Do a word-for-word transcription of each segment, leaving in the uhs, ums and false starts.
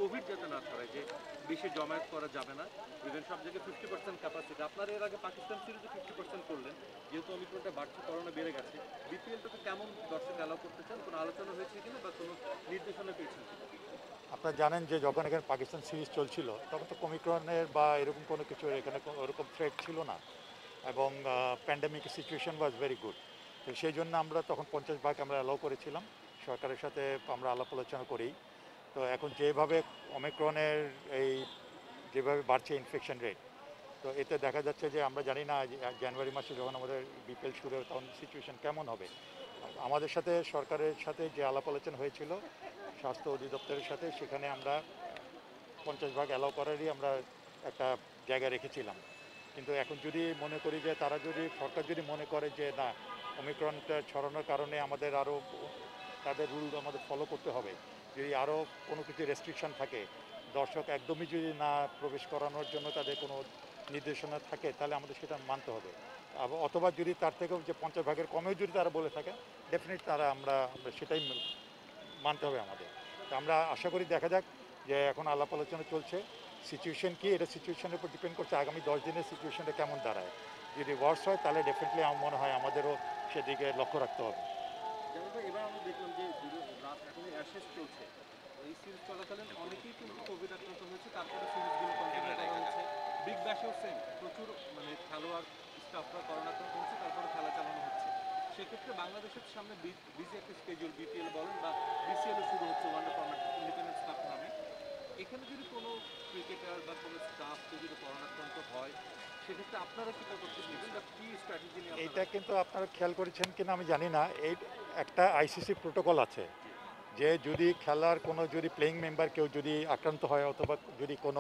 Covid যাতে না ছড়ায়, যে বেশি জমায়েত করা যাবে না, ইভেন সব জায়গায় ফিফটি পার্সেন্ট ক্যাপাসিটি। আপনারা এর আগে পাকিস্তান সিরিজে ফিফটি পার্সেন্ট করলেন, যেহেতু অমিক্রনটা বাড়ছে, করোনা বেড়ে গেছে, বিপিএলটাকে কেমন দর্শক অ্যালাউ করতে চান? কোনো আলোচনা হয়েছে কিনা বা কোনো নির্দেশনা পেয়েছেন কিনা? আপনারা জানেন যে যখন এখানে পাকিস্তান সিরিজ চলছিল তখন তো কমিক্রনের বা এরকম কোনো কিছু এখানে কোনো ওরকম থ্রেট ছিল না, এবং pandemic situation was very good. তো সেই জন্য আমরা তখন পঞ্চাশ ভাগ আমরা অ্যালাউ করেছিলাম, সরকারের সাথে আমরা আলাপ আলোচনা করি। তো এখন যেভাবে অমিক্রনের এই যেভাবে বাড়ছে ইনফেকশন রেট, তো এতে দেখা যাচ্ছে যে আমরা জানি না যে জানুয়ারি মাসে যখন আমাদের বিপিএল শুরু হবে তখন সিচুয়েশন কেমন হবে। আমাদের সাথে সরকারের সাথে যে আলাপ আলোচনা হয়েছিল স্বাস্থ্য অধিদপ্তরের সাথে, সেখানে আমরা পঞ্চাশ ভাগ অ্যালাউ করারই আমরা একটা জায়গা রেখেছিলাম। কিন্তু এখন যদি মনে করি যে তারা যদি সরকার যদি মনে করে যে না, ওমিক্রনটা ছড়ানোর কারণে আমাদের আরও তাদের রুল আমাদের ফলো করতে হবে, যদি আরও কোনো কিছু রেস্ট্রিকশন থাকে, দর্শক একদমই যদি না প্রবেশ করানোর জন্য তাদের কোনো নির্দেশনা থাকে, তাহলে আমাদের সেটা মানতে হবে। অথবা যদি তার থেকেও যে পঞ্চাশ ভাগের কমেও যদি তারা বলে থাকে, ডেফিনেট তারা আমরা আমরা সেটাই মানতে হবে আমাদের। তো আমরা আশা করি দেখা যাক, যে এখন আলাপ আলোচনা চলছে, সিচুয়েশন কি এটা সিচুয়েশনের উপর ডিপেন্ড করছে আগামী দশ দিনের সিচুয়েশনটা কেমন দাঁড়ায়। যদি ওয়ার্স হয় তাহলে ডেফিনেটলি আমার মনে হয় আমাদেরও সেদিকে লক্ষ্য রাখতে হবে। যেমন ভাই, এবার আমরা দেখলাম যে রাত এখন অ্যাশেজ চলছে, এই সিরিজ চলাকালীন অনেকেই কিন্তু কোভিড আক্রান্ত হয়েছে, তারপরে সিরিজগুলো কন্টিনিউ করা হচ্ছে। বিগ ব্যাশেও সেম, প্রচুর মানে খেলোয়াড় স্টাফরা করোনা আক্রান্ত হচ্ছে, তারপরে খেলা চালানো হচ্ছে। সেক্ষেত্রে বাংলাদেশের সামনে বিজি একটা স্কেডিউল, বিপিএল বলেন বা বিসিএলও শুরু হচ্ছে, ওয়ানডে ফরম্যাট ইন্ডিপেন্ডেন্স কাপ নামে। এখানে যদি কোনো ক্রিকেটার বা কোনো স্টাফ যদি করোনা আক্রান্ত হয়, সেক্ষেত্রে আপনারা কি পদক্ষেপ নেবেন বা কি স্ট্র্যাটেজি নিয়ে এটা আপনারা? কিন্তু আপনারা খেয়াল করেছেন কিনা আমি জানি না, এই একটা আইসিসি প্রোটোকল আছে যে যদি খেলার কোনো যদি প্লেয়িং মেম্বার কেউ যদি আক্রান্ত হয়, অথবা যদি কোনো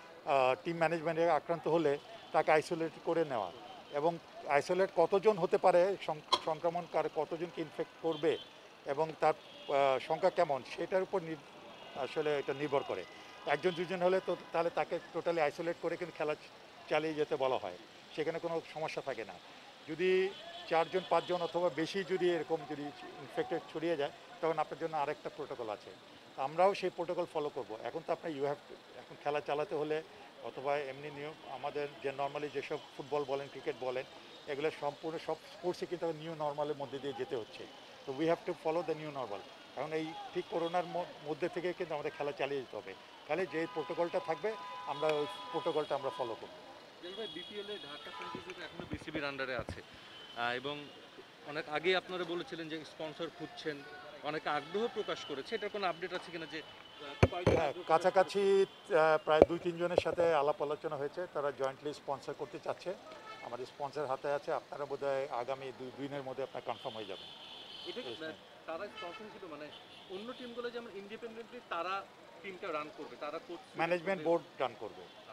টিম ম্যানেজমেন্টে আক্রান্ত হলে তাকে আইসোলেট করে নেওয়া, এবং আইসোলেট কতজন হতে পারে, সংক্রমণ কার কতজনকে ইনফেক্ট করবে এবং তার সংখ্যা কেমন, সেটার উপর আসলে এটা নির্ভর করে। একজন দুজন হলে তো তাহলে তাকে টোটালি আইসোলেট করে কিন্তু খেলা চালিয়ে যেতে বলা হয়, সেখানে কোনো সমস্যা থাকে না। যদি চারজন পাঁচজন অথবা বেশি যদি এরকম যদি ইনফেক্টেড ছড়িয়ে যায়, তখন আপনার জন্য আরেকটা প্রোটোকল আছে। আমরাও সেই প্রোটোকল ফলো করব। এখন তো আপনার ইউ হ্যাভ এখন খেলা চালাতে হলে, অথবা এমনি নিয়ম আমাদের যে নর্মালি যেসব ফুটবল বলেন ক্রিকেট বলেন, এগুলো সম্পূর্ণ সব স্পোর্টসই কিন্তু নিউ নর্মালের মধ্যে দিয়ে যেতে হচ্ছে। তো we have to follow the new normal. এখন এই ঠিক করোনার মধ্যে থেকে কিন্তু আমাদের খেলা চালিয়ে যেতে হবে, তাহলে যে প্রোটোকলটা থাকবে আমরা ওই প্রোটোকলটা আমরা ফলো করবো। ভাই, বিপিএল এ ঢাকা ফ্র্যাঞ্চাইজি এখনো বিসিবির আন্ডারে আছে, এবং অনেক আগে আপনারা বলেছিলেন যে স্পন্সর খুঁজছেন, অনেকে আগ্রহ প্রকাশ করেছে, এটার কোনো আপডেট আছে কিনা? যে হ্যাঁ, কাছাকাছি প্রায় দুই তিনজনের সাথে আলাপ আলোচনা হয়েছে, তারা জয়েন্টলি স্পন্সর করতে চাচ্ছে। আমাদের স্পন্সর হাতে আছে, আপনারা বোধহয় আগামী দুই দিনের মধ্যে আপনার কনফার্ম হয়ে যাবেন। এটা তারা স্পন্সর হিসেবে মানে অন্য টিমগুলো যেমন ইন্ডিপেন্ডেন্টলি তারা টিমটা রান করবে, তারা কোচ ম্যানেজমেন্ট বোর্ড রান করবে।